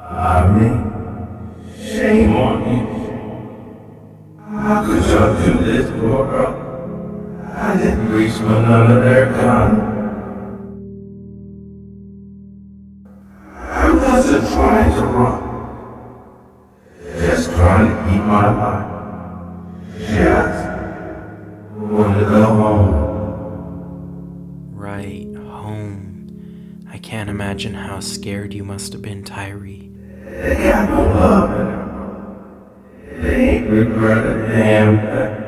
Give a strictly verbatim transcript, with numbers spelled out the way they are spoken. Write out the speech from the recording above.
I mean, shame on you. How could y'all do this, bro? I didn't reach for none of their gun. I wasn't trying to run. Just trying to keep my life. Just wanted to go home. Right, home. I can't imagine how scared you must have been, Tyre. They got no love in them. They ain't regret a damn thing.